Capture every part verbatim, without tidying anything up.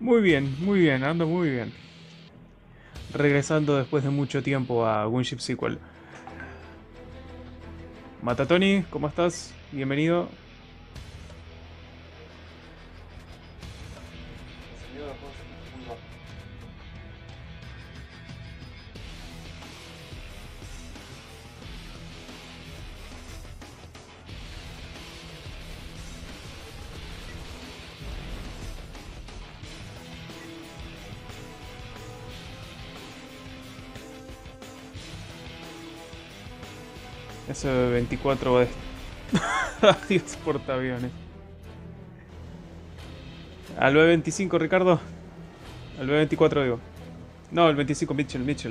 Muy bien, muy bien, ando muy bien. Regresando después de mucho tiempo a Gunship Sequel. Matatoni, ¿cómo estás? Bienvenido. El sonido del juego se escucha muy bajo. S veinticuatro va de... Adiós, portaaviones. Al B veinticinco, Ricardo. Al B veinticuatro, digo. No, el veinticinco, Mitchell, Mitchell.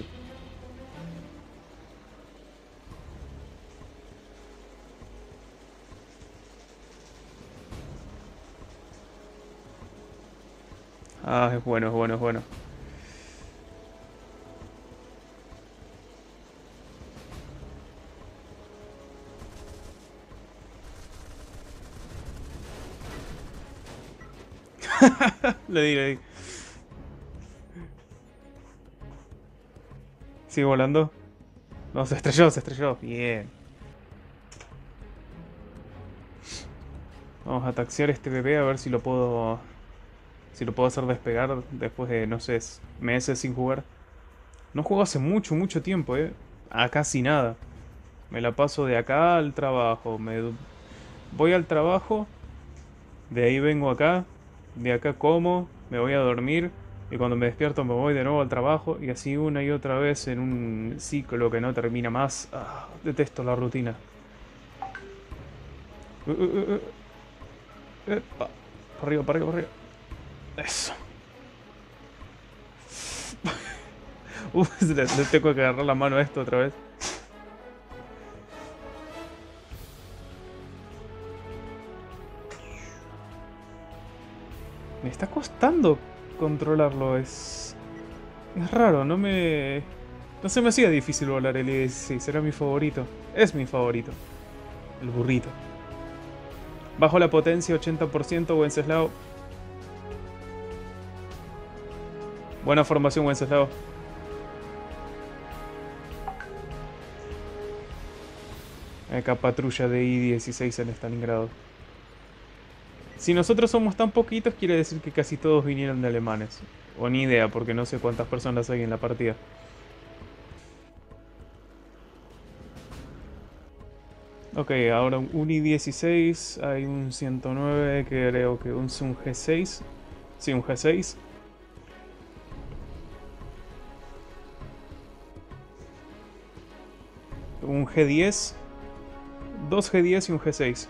Ah, es bueno, es bueno, es bueno. Le di, le di. ¿Sigue volando? No, se estrelló, se estrelló. Bien. Vamos a taxiar este bebé a ver si lo puedo... Si lo puedo hacer despegar después de, no sé, meses sin jugar. No juego hace mucho, mucho tiempo, eh. A casi nada. Me la paso de acá al trabajo. Me voy al trabajo, de ahí vengo acá, de acá como, me voy a dormir y cuando me despierto me voy de nuevo al trabajo y así una y otra vez en un ciclo que no termina más. Ah, detesto la rutina. Uh, uh, uh, uh. Epa. Para arriba, para arriba, para arriba. Eso. Uf, le, le tengo que agarrar la mano a esto otra vez. Me está costando controlarlo, es... Es raro, no me... No se me hacía difícil volar el I dieciséis, era mi favorito. Es mi favorito. El burrito. Bajo la potencia, ochenta por ciento, Wenceslao. Buena formación, Wenceslao. Acá patrulla de I dieciséis en Stalingrado. Si nosotros somos tan poquitos, quiere decir que casi todos vinieron de alemanes. O ni idea, porque no sé cuántas personas hay en la partida. Ok, ahora un I dieciséis, hay un ciento nueve, que creo que es un G seis. Sí, un G seis. Un G diez. Dos G diez y un G seis.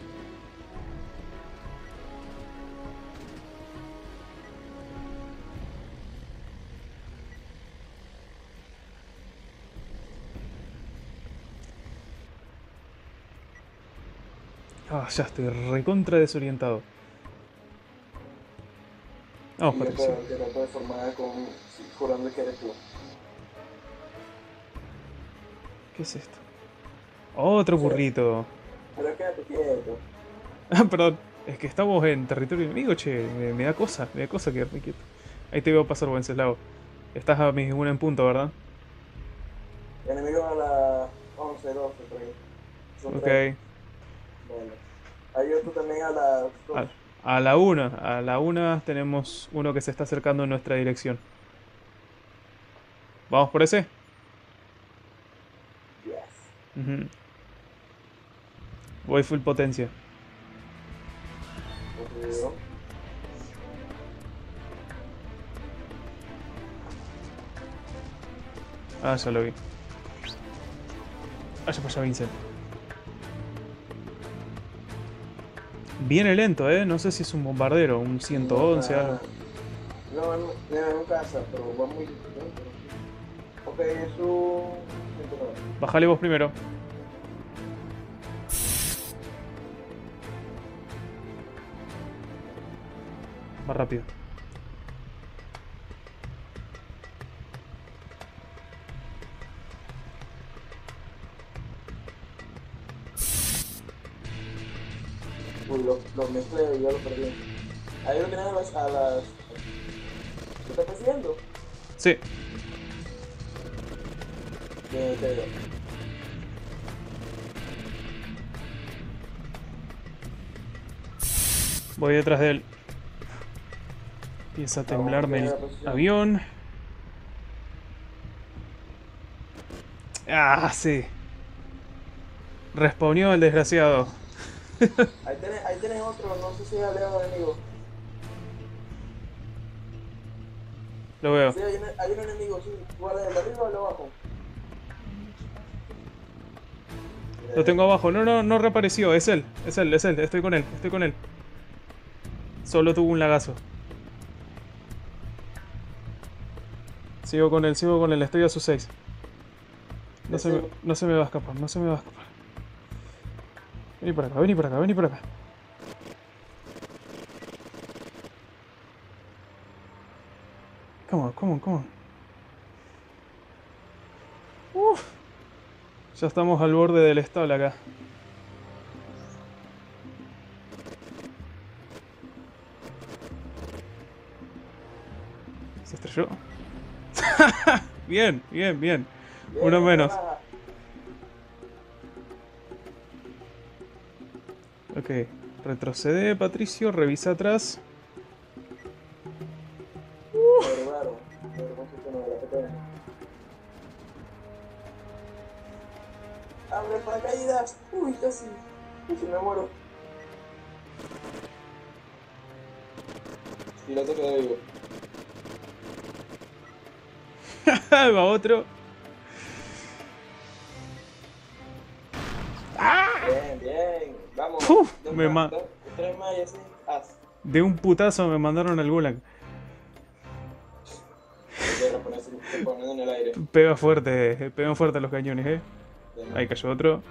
Ah, ya estoy recontra desorientado. Vamos, Y yo te, Patricio. te trato de formar con, sí, jurando que eres tú. ¿Qué es esto? Otro Sí, burrito. pero quédate quieto. Ah, perdón. Es que estamos en territorio enemigo, che. Me, me da cosa, me da cosa quedarme quieto. Ahí te veo pasar, Wenceslao. Estás a mis una en punto, ¿verdad? Enemigo a las once doce por ahí. Son tres. Ok. Bueno. Hay otro también a las dos. A, a la una. A la una tenemos uno que se está acercando en nuestra dirección. ¿Vamos por ese? Yes. Ujú. Voy full potencia. Ocurrió. Ah, ya lo vi. Vaya para allá, Vincent. Viene lento, ¿eh? No sé si es un bombardero, un ciento No, once algo. está. No, no, no, en casa, pero va muy lento. Ok, es un ciento nueve. Bájale vos primero. Más rápido. Uy, lo, lo mezclé y ya lo perdí. Ahí lo tienen a las, a las persiguiendo? Sí. Bien, te veo. Voy detrás de él. Empieza a temblarme el avión. Ah, sí. Respawnió el desgraciado. Ahí tenés, ahí tenés otro, no sé si es aliado o enemigo. Lo veo. Sí, hay un, hay un enemigo, sí. ¿Cuál es, el de arriba o el de abajo? Lo tengo abajo. No, no, no reapareció. Es él. Es él, es él. Estoy con él. Estoy con él. Solo tuvo un lagazo. Sigo con él, sigo con él. Estoy a sus seis. No se, me, no se me va a escapar, no se me va a escapar. Vení por acá, vení por acá, vení por acá. Come on, come on, come on. Uf. Ya estamos al borde del estable acá. Se estrelló. Bien, bien, bien. Bien, Uno menos. baja. Ok. Retrocede, Patricio. Revisa atrás. Claro, claro. Pero con su tono de la pequeña. ¡Abre paracaídas! ¡Uy, casi! Casi me muero. Y lo toque de vivo. Va otro. Bien, bien. Vamos. Uf, Dos me más, ma dos, tres más y así. Haz. De un putazo me mandaron al gulag. Voy a ponerse poniendo en el aire. Pega fuerte, pegan fuerte los cañones, eh. Bien. Ahí cayó otro.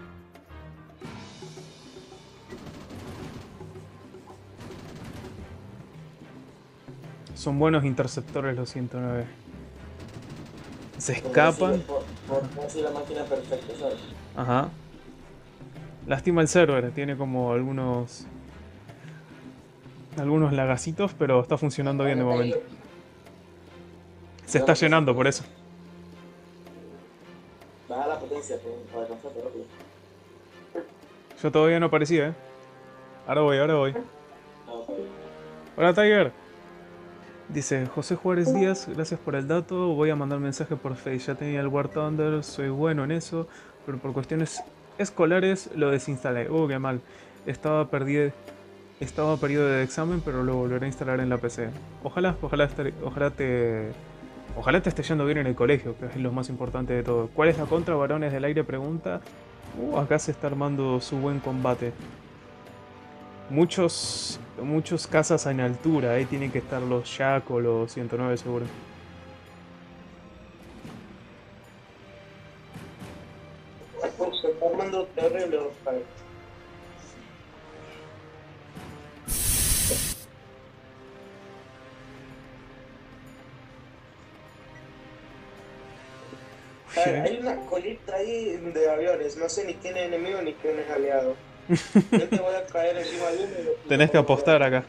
Son buenos interceptores los ciento nueve. Se escapan. Por, por, por así la máquina perfecta, ¿sabes? Ajá. Lástima el server, tiene como algunos... Algunos lagacitos, pero está funcionando bien de momento. Se está llenando por eso. Baja la potencia para alcanzarte rápido. Yo todavía no aparecía, eh. Ahora voy, ahora voy. Ah, ok. Hola, Tiger. Dice, José Juárez Díaz, gracias por el dato. Voy a mandar mensaje por Face. Ya tenía el War Thunder, soy bueno en eso, pero por cuestiones escolares lo desinstalé. Uh, qué mal. Estaba perdido, estaba perdido de examen, pero lo volveré a instalar en la P C. Ojalá, ojalá, estar, ojalá te... Ojalá te esté yendo bien en el colegio, que es lo más importante de todo. ¿Cuál es la contra, varones del aire? Pregunta. Uh, acá se está armando su buen combate. Muchos, muchos cazas en altura, ahí tienen que estar los Jack o los ciento nueve seguro. Se está armando terrible los pares. Hay una colita ahí de aviones, no sé ni quién es enemigo ni quién es aliado. Yo te voy a caer encima de uno. Tenés que apostar acá.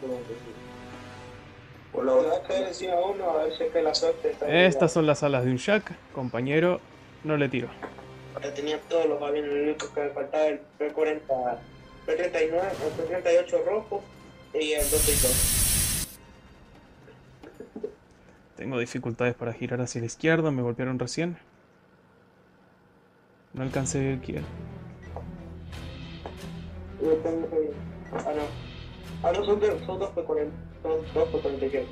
Por lo voy a caer encima de uno a ver si es que la suerte está ahí. Estas son las alas de un Jack, compañero, no le tiro. Ya tenía todos los aviones, lo único que me faltaba el P cuarenta, P treinta y nueve, el P treinta y ocho rojo y el doce y dos. Tengo dificultades para girar hacia la izquierda, me golpearon recién. No alcancé el kill. Yo tengo que... Ah, no. Ah, no, son, de, son dos P cuarenta, son dos P cuarenta y siete.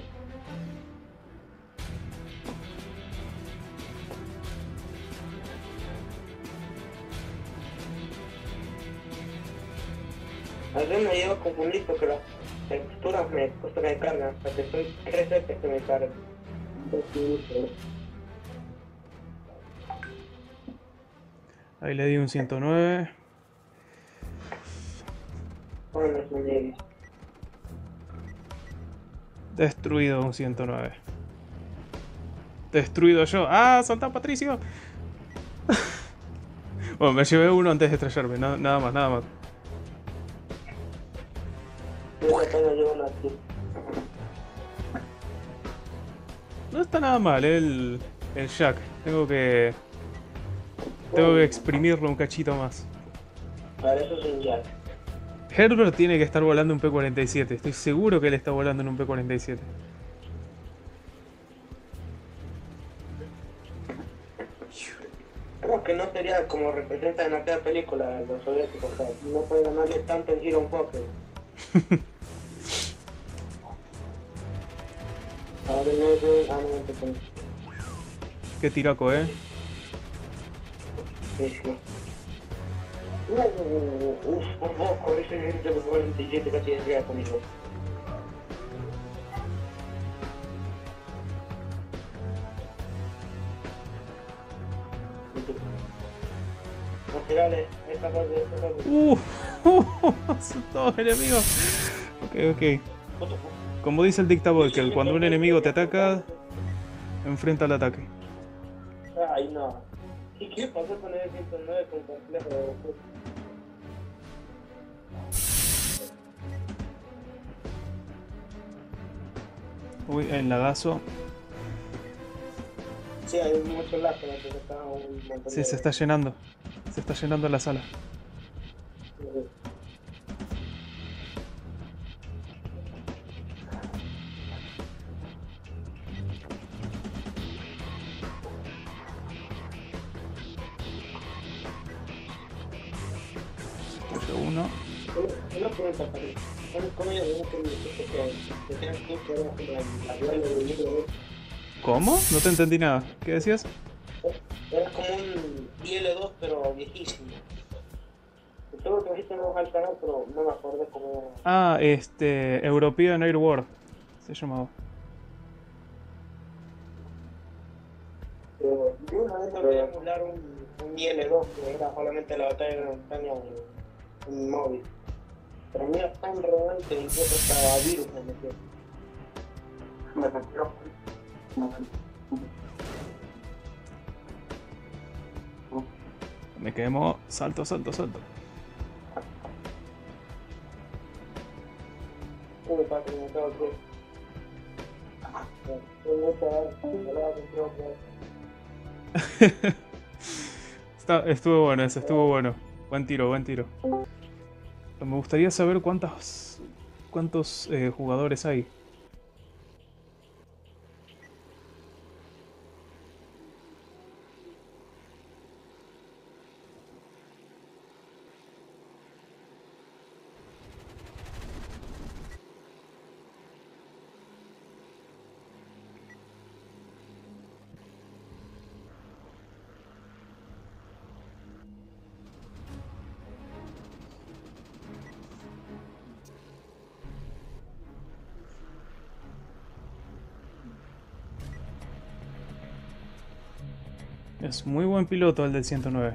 A veces me llevo a confundir porque las texturas me, pues, me cargan, porque son tres veces que me cargan. Ahí le di un ciento nueve. Bueno, es un Navy. Destruido un ciento nueve. Destruido yo. ¡Ah! ¡Salta, Patricio! Bueno, me llevé uno antes de estrellarme. Na- nada más, nada más. Yo apenas llevo una aquí. No está nada mal el, el Jack. Tengo que... Tengo que exprimirlo un cachito más. Para eso es un Jack. Herbert tiene que estar volando un P cuarenta y siete. Estoy seguro que él está volando en un P cuarenta y siete. Creo que no sería como representan en aquella película los soviéticos. O sea, no puede ganarle tanto en Hero Poker. Ahora no sé. Ah, no, no te conozco. Qué tiraco, eh. Sí, sí. Uh, uf, por poco, ese es el cuarenta y siete casi llega conmigo. No, tirale, esta parte, esta parte. Uh, son todos enemigos. Ok, ok. Como dice el dictavolker, cuando un enemigo te ataca, enfrenta al ataque. Ay, no. ¿Y qué pasó con el ciento nueve con complejo de Goku? Uy, el lagazo. Sí, hay mucho lag, pero se está un montón Sí, de... se está llenando. Se está llenando la sala. Destruye uno. Una pregunta para mí. ¿Cómo yo veo que me dijiste que que tenías que que era como la dueña del libro? ¿Cómo? No te entendí nada. ¿Qué decías? Era como un I L dos, pero viejísimo. Todo lo que dijiste no al canal, pero no me acuerdo cómo... Ah, este... European Air War. Se llamaba. Pero yo una vez logré emular un, un I L dos, que era solamente la batalla de montaña en, en móvil. Pero mira, tan relevante que incluso hasta virus me metió. Me metió. Me quemo. Salto, salto, salto. Uy, papi, me tengo que... Está, estuvo bueno ese, estuvo bueno. Buen tiro, buen tiro. Me gustaría saber cuántos, cuántos eh, jugadores hay. Es muy buen piloto el del ciento nueve.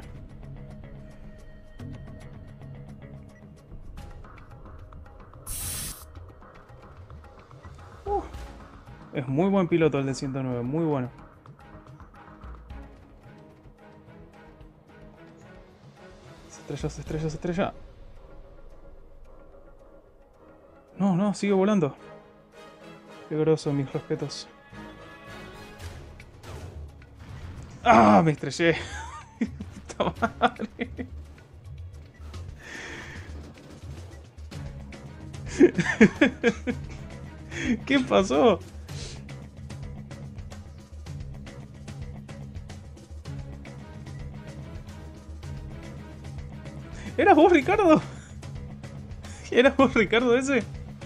Uh, es muy buen piloto el del ciento nueve, muy bueno. Se estrella, se estrella, se estrella. No, no, sigue volando. Qué groso, mis respetos. ¡Ah! Me estrellé. Puta madre. ¿Qué pasó? ¿Eras vos, Ricardo? ¿Eras vos, Ricardo, ese?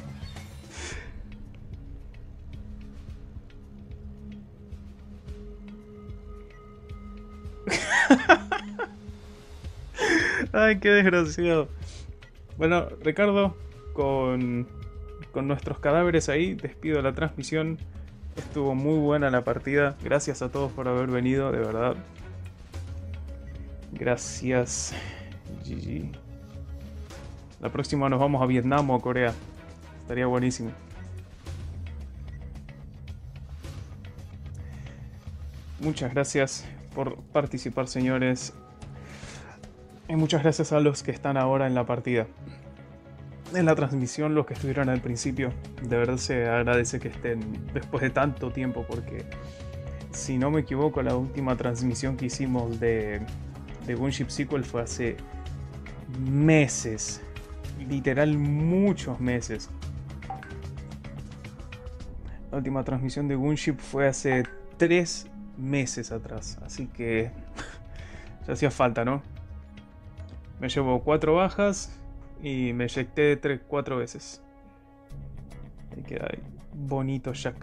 Ay, qué desgraciado. Bueno, Ricardo, con, con nuestros cadáveres ahí, despido la transmisión. Estuvo muy buena la partida. Gracias a todos por haber venido, de verdad. Gracias. G G. La próxima nos vamos a Vietnam o a Corea. Estaría buenísimo. Muchas gracias por participar, señores. Y muchas gracias a los que están ahora en la partida. en la transmisión los que estuvieron al principio. De verdad se agradece que estén después de tanto tiempo, porque si no me equivoco, la última transmisión que hicimos de, de Gunship Sequel fue hace meses, literal muchos meses. La última transmisión de Gunship fue hace tres meses atrás, así que ya hacía falta, ¿no? Me llevo cuatro bajas y me eyecté tres, cuatro veces. Ahí queda ahí. Bonito Jack.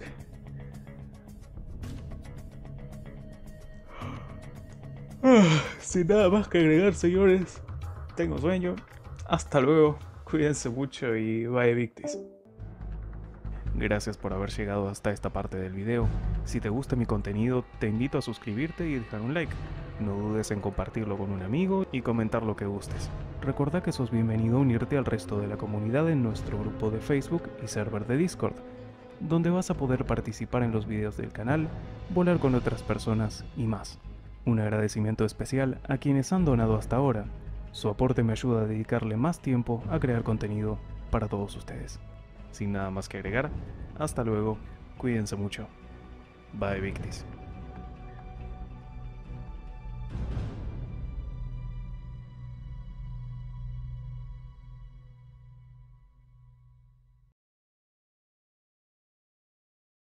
Sin nada más que agregar, señores. Tengo sueño. Hasta luego. Cuídense mucho y bye Victis. Gracias por haber llegado hasta esta parte del video. Si te gusta mi contenido, te invito a suscribirte y dejar un like. No dudes en compartirlo con un amigo y comentar lo que gustes. Recuerda que sos bienvenido a unirte al resto de la comunidad en nuestro grupo de Facebook y server de Discord, donde vas a poder participar en los videos del canal, volar con otras personas y más. Un agradecimiento especial a quienes han donado hasta ahora. Su aporte me ayuda a dedicarle más tiempo a crear contenido para todos ustedes. Sin nada más que agregar, hasta luego, cuídense mucho. Bye Victis.